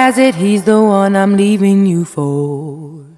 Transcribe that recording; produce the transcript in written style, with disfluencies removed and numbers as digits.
has it he's the one I'm leaving you for.